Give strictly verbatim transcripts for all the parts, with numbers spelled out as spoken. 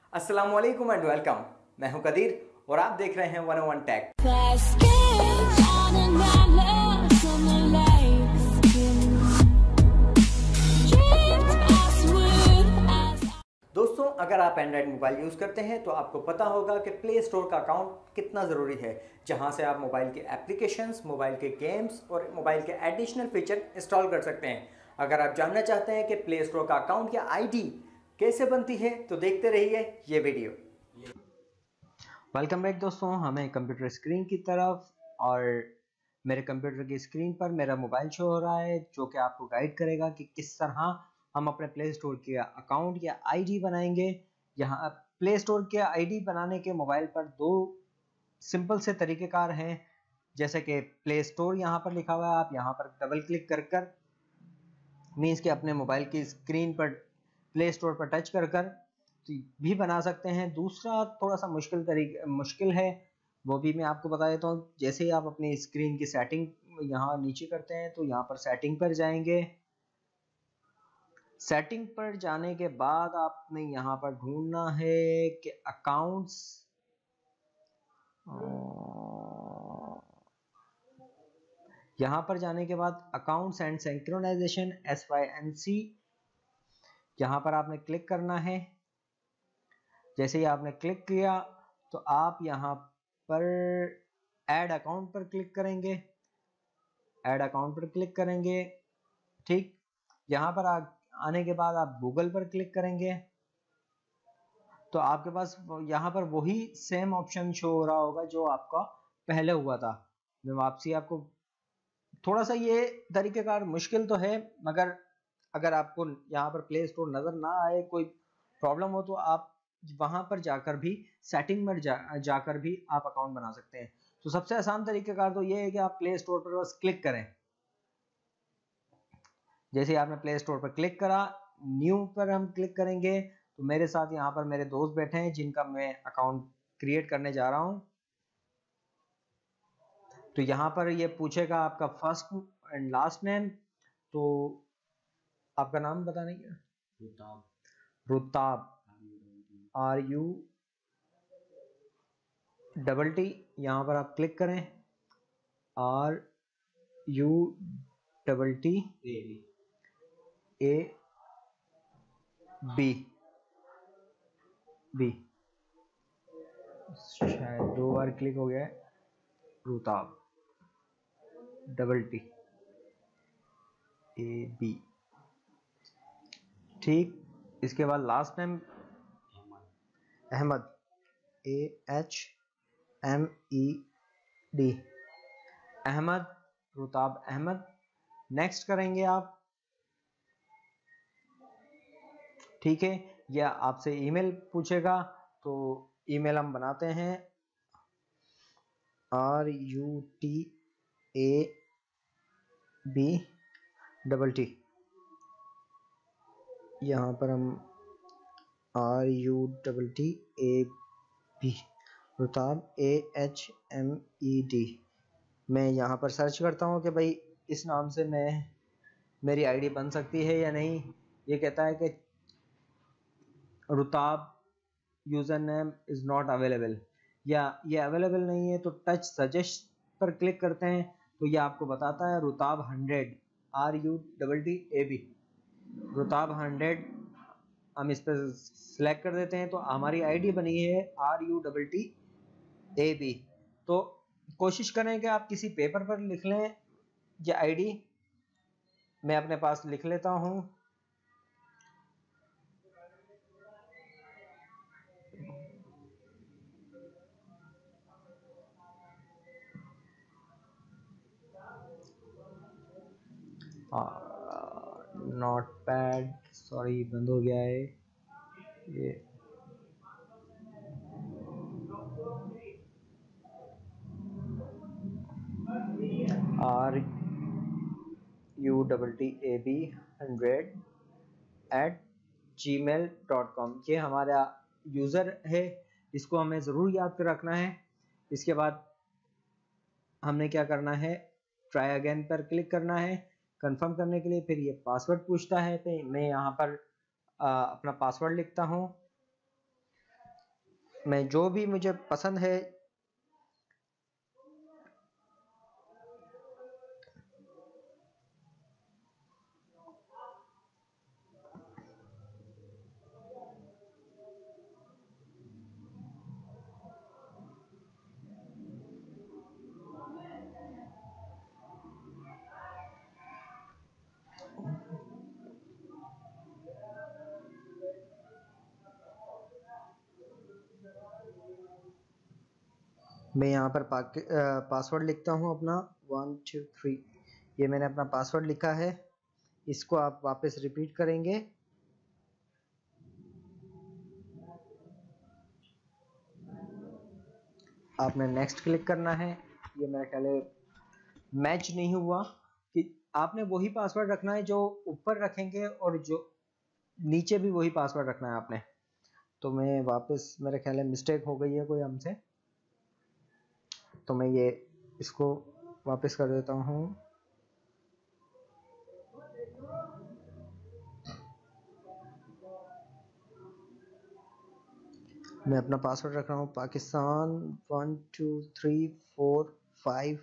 अस्सलाम वालेकुम and welcome. मैं हूं कदीर और आप देख रहे हैं वन ओ वन टेक। दोस्तों, अगर आप एंड्रॉयड मोबाइल यूज़ करते हैं तो आपको पता होगा कि प्ले स्टोर का अकाउंट कितना ज़रूरी है, जहां से आप मोबाइल के एप्लीकेशंस, मोबाइल के गेम्स और मोबाइल के एडिशनल फीचर इंस्टॉल कर सकते हैं। अगर आप जानना चाहते हैं कि प्ले स्टोर का अकाउंट या आईडी कैसे बनती है तो देखते रहिए ये वीडियो। वेलकम बैक दोस्तों, हमें कंप्यूटर स्क्रीन की तरफ, और मेरे कंप्यूटर की स्क्रीन पर मेरा मोबाइल शो हो रहा है जो कि आपको गाइड करेगा कि किस तरह हम अपने प्ले स्टोर के अकाउंट या आईडी बनाएंगे। यहाँ प्ले स्टोर के आईडी बनाने के मोबाइल पर दो सिंपल से तरीक़ेकार हैं, जैसे कि प्ले स्टोर यहाँ पर लिखा हुआ है, आप यहाँ पर डबल क्लिक कर कर मीन्स कि अपने मोबाइल की स्क्रीन पर प्ले स्टोर पर टच कर कर भी बना सकते हैं। दूसरा थोड़ा सा मुश्किल तरीके मुश्किल है, वो भी मैं आपको बता देता हूँ। जैसे ही आप अपनी स्क्रीन की सेटिंग यहाँ नीचे करते हैं तो यहाँ पर सेटिंग पर जाएंगे। सेटिंग पर जाने के बाद आपने यहाँ पर ढूंढना है कि अकाउंट्स, यहाँ पर जाने के बाद accounts and synchronisation S Y N C, यहाँ पर आपने क्लिक करना है। जैसे ही आपने क्लिक किया तो आप यहाँ पर ऐड अकाउंट पर क्लिक करेंगे। ऐड अकाउंट पर क्लिक करेंगे, ठीक। यहाँ पर आ, आने के बाद आप गूगल पर क्लिक करेंगे तो आपके पास यहाँ पर वही सेम ऑप्शन शो हो रहा होगा जो आपका पहले हुआ था। मैं वापसी आपको थोड़ा सा ये तरीक़ेकार मुश्किल तो है, मगर अगर आपको यहाँ पर प्ले स्टोर नज़र ना आए, कोई प्रॉब्लम हो, तो आप वहां पर जाकर भी सेटिंग में जा, जाकर भी आप अकाउंट बना सकते हैं। तो सबसे आसान तरीक़ेकार तो ये है कि आप प्ले स्टोर पर बस क्लिक करें। जैसे आपने प्ले स्टोर पर क्लिक करा, न्यू पर हम क्लिक करेंगे तो मेरे साथ यहाँ पर मेरे दोस्त बैठे हैं जिनका मैं अकाउंट क्रिएट करने जा रहा हूँ। तो यहाँ पर ये पूछेगा आपका फर्स्ट एंड लास्ट नेम, तो आपका नाम बताने का Rutab, Rutab R U double T, यहाँ पर आप क्लिक करें, R U double T A B B, शायद दो बार क्लिक हो गया है, Rutab double T A B, ठीक। इसके बाद last name Ahmed, A H M E D, Ahmed, Rutab Ahmed. Next करेंगे आप, ठीक है। या आपसे ईमेल पूछेगा तो ईमेल हम बनाते हैं, R U T A B double T, यहाँ पर हम R U double T A B, Rutab A H M E D. मैं यहाँ पर सर्च करता हूँ कि भाई इस नाम से मैं मेरी आईडी बन सकती है या नहीं। ये कहता है कि Rutab user name is not available, या ये अवेलेबल नहीं है। तो टच सजेस्ट पर क्लिक करते हैं तो ये आपको बताता है Rutab hundred, R U double T A B, Rutab hundred. हम इस पर सिलेक्ट कर देते हैं तो हमारी आईडी बनी है R U double T A B. तो कोशिश करें कि आप किसी पेपर पर लिख लें ये आईडी। मैं अपने पास लिख लेता हूँ, नोट पैड, सॉरी बंद हो गया है ये, R U double T A B hundred at Gmail dot com. ये हमारा यूज़र है, इसको हमें ज़रूर याद कर रखना है। इसके बाद हमने क्या करना है, ट्राई अगेन पर क्लिक करना है कंफर्म करने के लिए। फिर ये पासवर्ड पूछता है, तो मैं यहाँ पर आ, अपना पासवर्ड लिखता हूँ। मैं जो भी मुझे पसंद है मैं यहाँ पर पासवर्ड लिखता हूँ अपना वन टू थ्री। ये मैंने अपना पासवर्ड लिखा है, इसको आप वापस रिपीट करेंगे। आपने नेक्स्ट क्लिक करना है। ये मेरा ख्याल है मैच नहीं हुआ, कि आपने वही पासवर्ड रखना है जो ऊपर रखेंगे और जो नीचे भी वही पासवर्ड रखना है आपने। तो मैं वापस, मेरा ख्याल है मिस्टेक हो गई है कोई हमसे, तो मैं ये इसको वापस कर देता हूँ। मैं अपना पासवर्ड रख रहा हूँ Pakistan one two three four five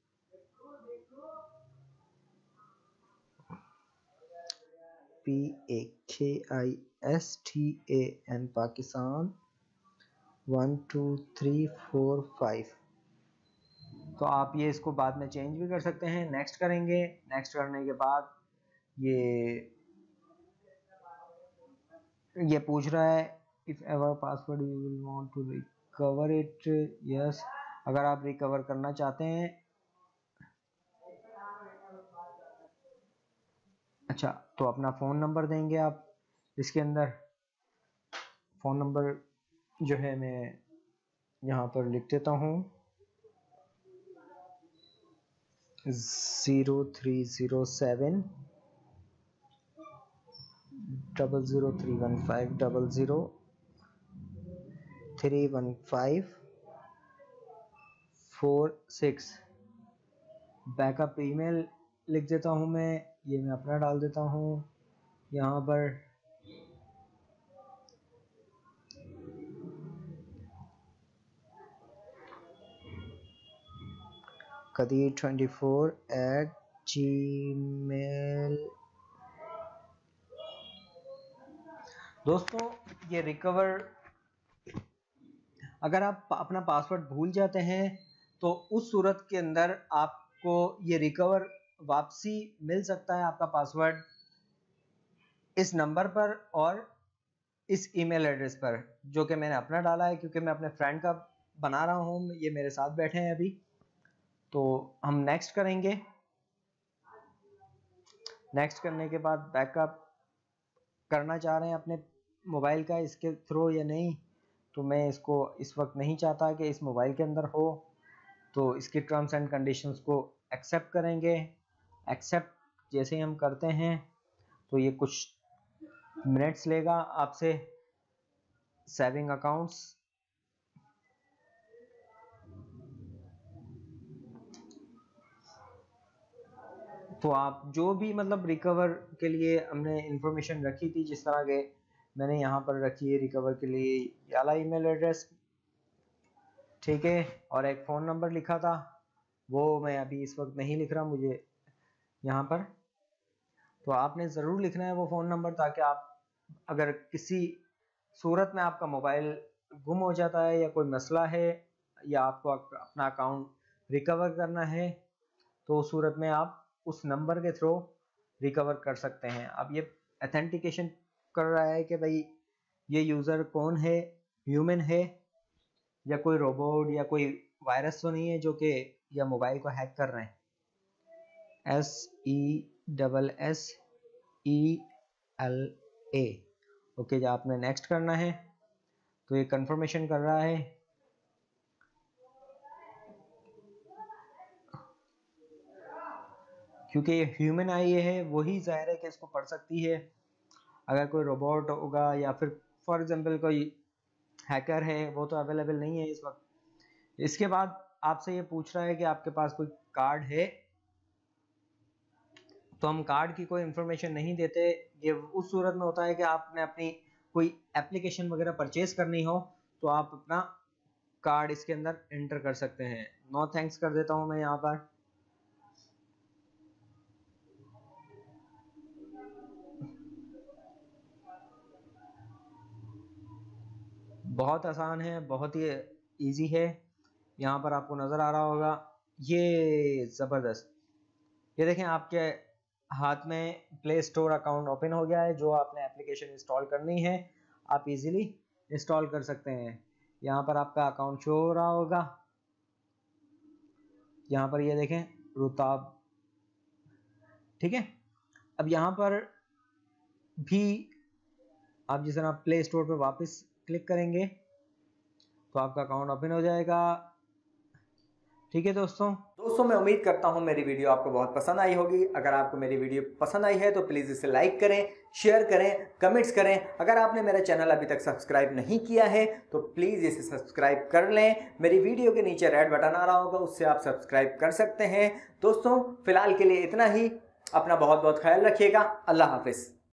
P A K I S T A N Pakistan one two three four five. तो आप ये इसको बाद में चेंज भी कर सकते हैं। नेक्स्ट करेंगे। नेक्स्ट करने के बाद ये ये पूछ रहा है if ever password you will want to recover it, yes. अगर आप रिकवर करना चाहते हैं, अच्छा, तो अपना फ़ोन नंबर देंगे आप इसके अंदर। फ़ोन नंबर जो है मैं यहाँ पर लिख देता हूँ zero three zero seven double zero three one five double zero three one five four six. Backup email लिख देता हूँ मैं, ये मैं अपना डाल देता हूँ यहाँ पर। Qadeer twenty four at Gmail. दोस्तों, ये रिकवर, अगर आप अपना पासवर्ड भूल जाते हैं तो उस सूरत के अंदर आपको ये रिकवर वापसी मिल सकता है, आपका पासवर्ड इस नंबर पर और इस ईमेल एड्रेस पर जो कि मैंने अपना डाला है, क्योंकि मैं अपने फ्रेंड का बना रहा हूँ। ये मेरे साथ बैठे हैं अभी। तो हम नेक्स्ट करेंगे। नेक्स्ट करने के बाद बैकअप करना चाह रहे हैं अपने मोबाइल का इसके थ्रू या नहीं, तो मैं इसको इस वक्त नहीं चाहता कि इस मोबाइल के अंदर हो, तो इसकी टर्म्स एंड कंडीशंस को एक्सेप्ट करेंगे। एक्सेप्ट जैसे ही हम करते हैं तो ये कुछ मिनट्स लेगा आपसे सेविंग अकाउंट्स। तो आप जो भी मतलब रिकवर के लिए हमने इंफॉर्मेशन रखी थी, जिस तरह के मैंने यहाँ पर रखी है रिकवर के लिए वाला ईमेल एड्रेस, ठीक है, और एक फ़ोन नंबर लिखा था, वो मैं अभी इस वक्त नहीं लिख रहा मुझे यहाँ पर। तो आपने ज़रूर लिखना है वो फ़ोन नंबर, ताकि आप अगर किसी सूरत में आपका मोबाइल गुम हो जाता है या कोई मसला है या आपको अपना अकाउंट रिकवर करना है, तो उस सूरत में आप उस नंबर के थ्रू रिकवर कर सकते हैं। अब ये ऑथेंटिकेशन कर रहा है कि भाई ये यूज़र कौन है, ह्यूमन है या कोई रोबोट या कोई वायरस तो नहीं है जो कि या मोबाइल को हैक कर रहे हैं। S E double S E L A. Okay, जब आपने नेक्स्ट करना है तो ये कंफर्मेशन कर रहा है। क्योंकि ये ह्यूमन आई है, वही जाहिर है कि इसको पढ़ सकती है। अगर कोई रोबोट होगा या फिर फॉर एग्जांपल कोई हैकर है, वो तो अवेलेबल नहीं है इस वक्त। इसके बाद आपसे ये पूछ रहा है कि आपके पास कोई कार्ड है, तो हम कार्ड की कोई इंफॉर्मेशन नहीं देते। ये उस सूरत में होता है कि आपने अपनी कोई एप्लीकेशन वगैरह परचेज करनी हो तो आप अपना कार्ड इसके अंदर एंटर कर सकते हैं। नो थैंक्स कर देता हूं मैं यहाँ पर। बहुत आसान है, बहुत ही इजी है। यहाँ पर आपको नज़र आ रहा होगा, ये ज़बरदस्त। ये देखें आपके हाथ में प्ले स्टोर अकाउंट ओपन हो गया है। जो आपने एप्लीकेशन इंस्टॉल करनी है आप इजीली इंस्टॉल कर सकते हैं। यहाँ पर आपका अकाउंट शो हो रहा होगा। यहाँ पर ये देखें रुताब, ठीक है। अब यहाँ पर भी आप जिस तरह प्ले स्टोर पर वापस क्लिक करेंगे तो आपका अकाउंट ओपन हो जाएगा, ठीक है दोस्तों। दोस्तों मैं उम्मीद करता हूं मेरी वीडियो आपको बहुत पसंद आई होगी। अगर आपको मेरी वीडियो पसंद आई है तो प्लीज़ इसे लाइक करें, शेयर करें, कमेंट्स करें। अगर आपने मेरा चैनल अभी तक सब्सक्राइब नहीं किया है तो प्लीज़ इसे सब्सक्राइब कर लें। मेरी वीडियो के नीचे रेड बटन आ रहा होगा, उससे आप सब्सक्राइब कर सकते हैं। दोस्तों फिलहाल के लिए इतना ही। अपना बहुत बहुत ख्याल रखिएगा। अल्लाह हाफिज़।